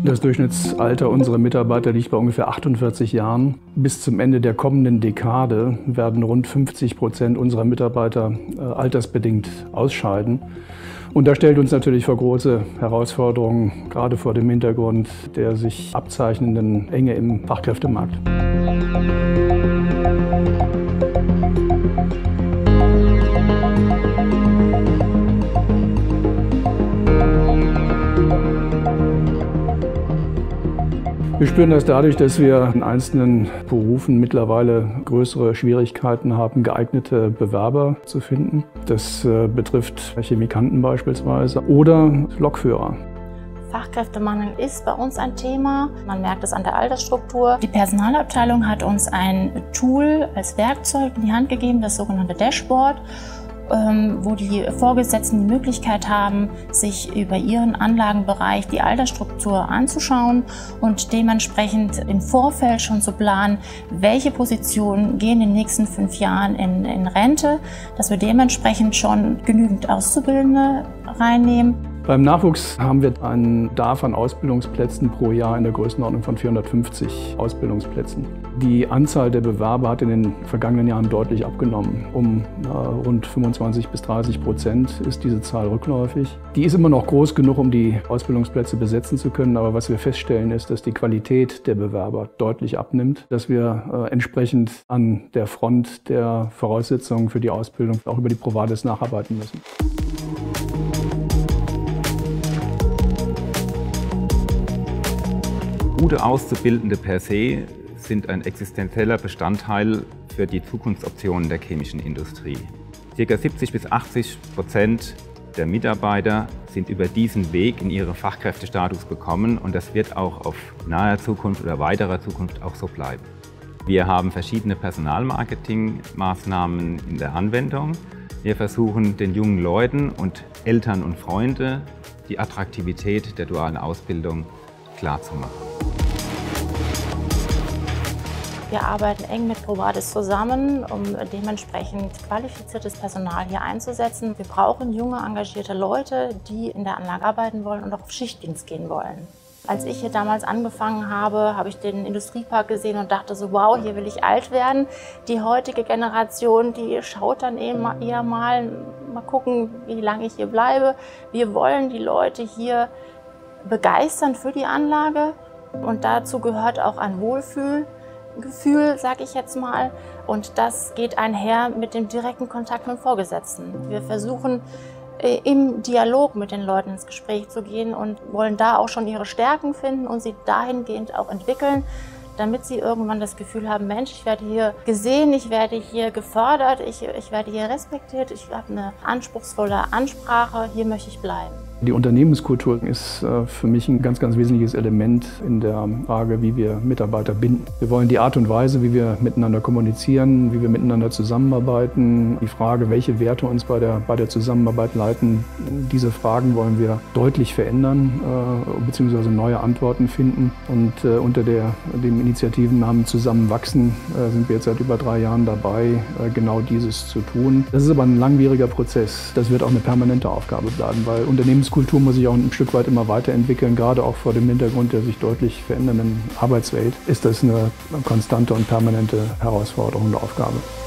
Das Durchschnittsalter unserer Mitarbeiter liegt bei ungefähr 48 Jahren. Bis zum Ende der kommenden Dekade werden rund 50% unserer Mitarbeiter altersbedingt ausscheiden. Und das stellt uns natürlich vor große Herausforderungen, gerade vor dem Hintergrund der sich abzeichnenden Enge im Fachkräftemarkt. Wir spüren das dadurch, dass wir in einzelnen Berufen mittlerweile größere Schwierigkeiten haben, geeignete Bewerber zu finden. Das betrifft Chemikanten beispielsweise oder Lokführer. Fachkräftemangel ist bei uns ein Thema. Man merkt es an der Altersstruktur. Die Personalabteilung hat uns ein Tool als Werkzeug in die Hand gegeben, das sogenannte Dashboard, wo die Vorgesetzten die Möglichkeit haben, sich über ihren Anlagenbereich die Altersstruktur anzuschauen und dementsprechend im Vorfeld schon zu planen, welche Positionen gehen in den nächsten 5 Jahren in Rente, dass wir dementsprechend schon genügend Auszubildende reinnehmen. Beim Nachwuchs haben wir einen Bedarf an Ausbildungsplätzen pro Jahr in der Größenordnung von 450 Ausbildungsplätzen. Die Anzahl der Bewerber hat in den vergangenen Jahren deutlich abgenommen. Um rund 25–30% ist diese Zahl rückläufig. Die ist immer noch groß genug, um die Ausbildungsplätze besetzen zu können. Aber was wir feststellen, ist, dass die Qualität der Bewerber deutlich abnimmt, dass wir entsprechend an der Front der Voraussetzungen für die Ausbildung auch über die Provades nacharbeiten müssen. Gute Auszubildende per se sind ein existenzieller Bestandteil für die Zukunftsoptionen der chemischen Industrie. Ca. 70–80% der Mitarbeiter sind über diesen Weg in ihren Fachkräftestatus gekommen und das wird auch auf naher Zukunft oder weiterer Zukunft auch so bleiben. Wir haben verschiedene Personalmarketingmaßnahmen in der Anwendung. Wir versuchen den jungen Leuten und Eltern und Freunde die Attraktivität der dualen Ausbildung klarzumachen. Wir arbeiten eng mit Provades zusammen, um dementsprechend qualifiziertes Personal hier einzusetzen. Wir brauchen junge, engagierte Leute, die in der Anlage arbeiten wollen und auch auf Schichtdienst gehen wollen. Als ich hier damals angefangen habe, habe ich den Industriepark gesehen und dachte so, wow, hier will ich alt werden. Die heutige Generation, die schaut dann eher mal gucken, wie lange ich hier bleibe. Wir wollen die Leute hier begeistern für die Anlage und dazu gehört auch ein Wohlfühlgefühl, sage ich jetzt mal. Und das geht einher mit dem direkten Kontakt mit dem Vorgesetzten. Wir versuchen im Dialog mit den Leuten ins Gespräch zu gehen und wollen da auch schon ihre Stärken finden und sie dahingehend auch entwickeln, damit sie irgendwann das Gefühl haben, Mensch, ich werde hier gesehen, ich werde hier gefördert, ich werde hier respektiert, ich habe eine anspruchsvolle Ansprache, hier möchte ich bleiben. Die Unternehmenskultur ist für mich ein ganz, ganz wesentliches Element in der Frage, wie wir Mitarbeiter binden. Wir wollen die Art und Weise, wie wir miteinander kommunizieren, wie wir miteinander zusammenarbeiten, die Frage, welche Werte uns bei der Zusammenarbeit leiten, diese Fragen wollen wir deutlich verändern bzw. neue Antworten finden. Und unter dem Initiativennamen Zusammenwachsen sind wir jetzt seit über 3 Jahren dabei, genau dieses zu tun. Das ist aber ein langwieriger Prozess. Das wird auch eine permanente Aufgabe bleiben, weil Unternehmenskultur muss sich auch ein Stück weit immer weiterentwickeln. Gerade auch vor dem Hintergrund der sich deutlich verändernden Arbeitswelt ist das eine konstante und permanente Herausforderung und Aufgabe.